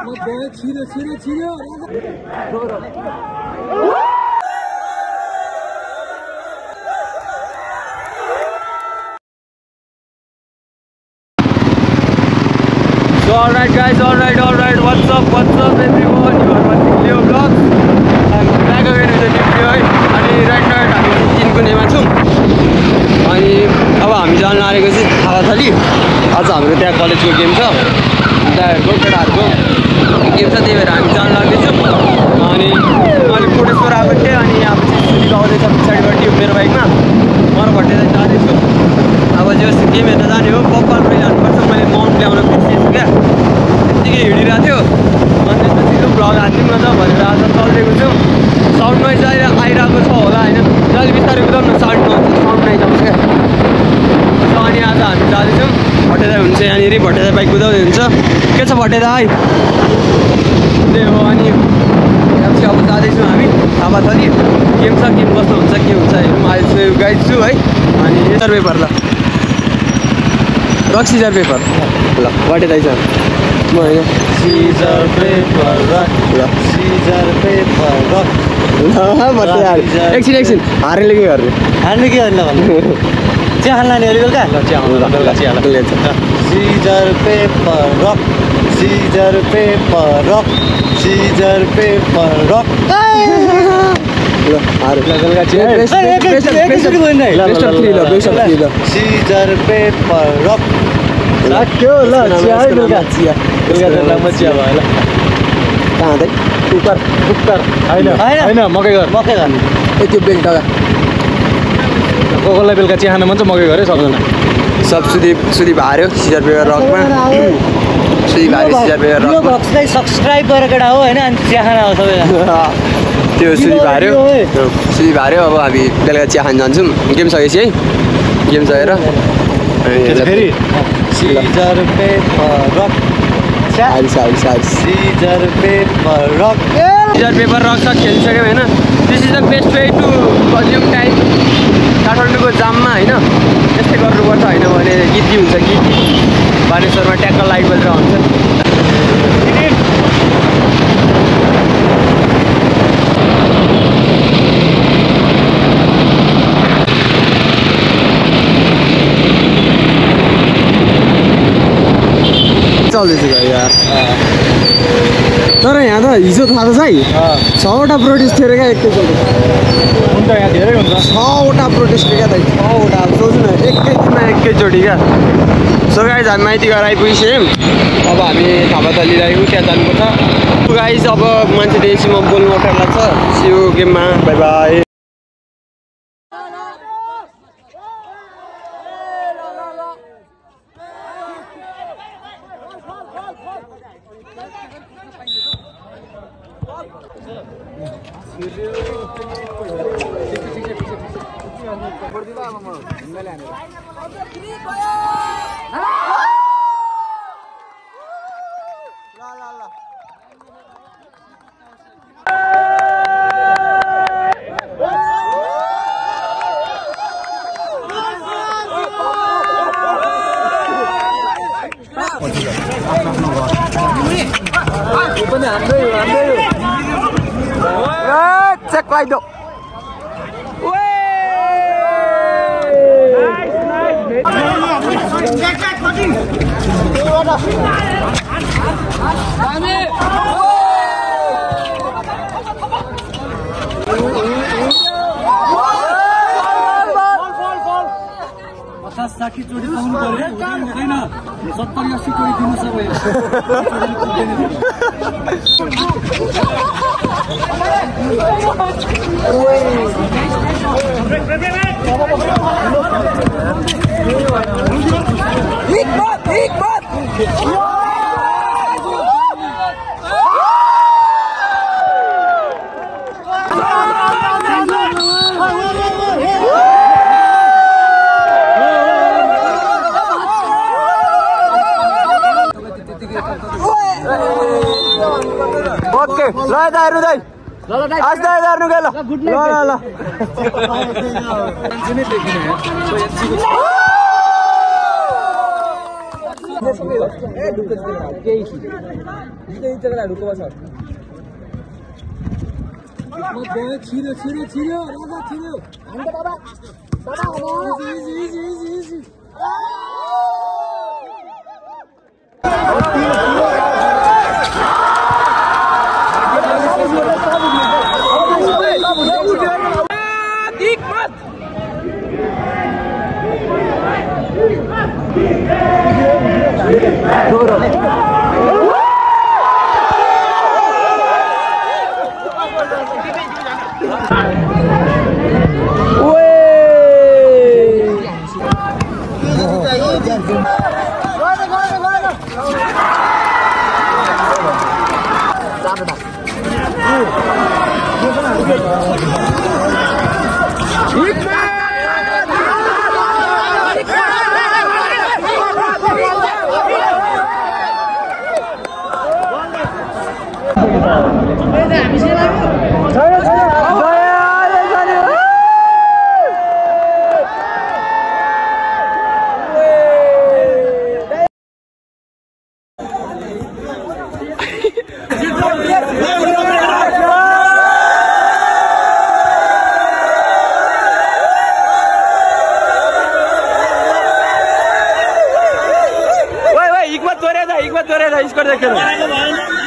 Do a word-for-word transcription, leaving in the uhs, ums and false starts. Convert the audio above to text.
छिरो छिरो छिरो So alright guys, alright, alright, what's up, what's up everyone, you are watching Leo Vlogs. I'm back again with a new video है अनि right now हामी तिनको नेमा छौँ अनि अब हामी जान लागेको चाहिँ थापाथली आज हाम्रो त्यहाँ कलेजको गेम छ त्यहाँको केटाहरूको गेम छ त्यही भएर हामी जान लाग्दैछौँ अनि मैले कोटेश्वर आएको थिएँ अनि अब चाहिँ सुनिक आउँदैछ पछाडिबाट यो मेरो बाइकमा मर भट्टे चाहिँ जाँदैछु अब चाहिँ गेम हेर्न जाने हो पप्पाल पनि जानुपर्छ मैले माउन्ट ल्याउन बिर्सिएछु क्या त्यतिकै हिँडिरहेको थियो अनि त्यसपछि भ्लग हान्दिउँ न त भनेर आज चल्दिएको छु साउन्ड नोइज आइ आइरहेको छ होला होइन जहिले बिस्तारै कुदाउँ न साउन्ड नोइज साउन्ड नोइज आउँछ क्या अनि आज हामी जाँदैछौँ भट्टे दाइ हुन्छ यहाँनिर भट्टे दाइ बाइक कुदाउँदै हुन्छ के छ भट्टे दाइ त्यही हो अनि चाहिँ अब जाँदैछौँ हामी थापाथली गेम छ गेम कस्तो हुन्छ के हुन्छ हेरौँ अहिले गाइड छु है अनि सिजर पेपर ल रक सिजर पेपर ल भट्टे दाइ छ म होइन सिजर पेपर रक ल सिजर पेपर रक भट्टे एकछिन एकछिन हारेले के गर्ने हार्ने के गर्ने भन्नु चिया खान लाने अरे बेलुका चिया बेलुका चिया scissor paper rock scissor paper rock scissor paper rock बेलुका चिया सिजर पेपर रक लाग्यो ल चिया है बेलुका चिया बेलुका त लामो चिया भयो ल कहाँ त कुकर कुकर होइन होइन मकै घर मकै घर ए त्यो बेल टगा कोकोलाई बेलुका चिया खान मन छ मकै घरै सबजना सब सुदीप सुदीप हार्यो सिजर पेपर रकमा सुदीप हार्यो सिजर पेपर रक बक्सलाई सब्सक्राइब गरेर केटा हो होइन अनि चिया खाना हो सबैजना त्यो सुदीप हार्यो सुदीप हार्यो अब हामी बेलुका चिया खान जान्छौँ गेम सकेपछि है गेम सकेर फेरि scissor paper rock scissor paper rock scissor paper rock सब खेलिसक्यौँ होइन this is the best way to consume time काठमाडौँको जाममा होइन त्यस्तै गर्नुपर्छ होइन भने गीती हुन्छ गीती बानेश्वरमा ट्याक्क लाइट बजेर हुन्छ चल्दैछु भाइ यार तर यहाँ त हिजो थाहा छ है छवटा प्रोटेस्ट थियो अरे क्या एकैचोटि हुन्छ यहाँ धेरै हुन्छ छवटा प्रोटेस्ट थियो क्या त छवटा अब सोच्नु न एकै दिनमा एकैचोटि क्या सो गाइज हामी माइती घर आइपुगिसक्यौँ अब हामी थापाथली ल्यायौँ त्यहाँ जानुपर्छ गाइज अब मान्छे देखेपछि म बोल्नु अप्ठ्यारो लाग्छ सियो गेममा bye bye check like though. पचास साठी चोटि पाउनु पर्यो हुँदैन सत्तरी अस्सी चोटि दिनु सबै एक बात एक बात ओके ल दाइ रुदै आज दाइ गर्नु गयो ल ल ल छिरो छिरो छिरो राजा छिरो बाबा बाबा easy easy easy easy Hikmat Toreda, Hikmat Toreda, इसको देख लो।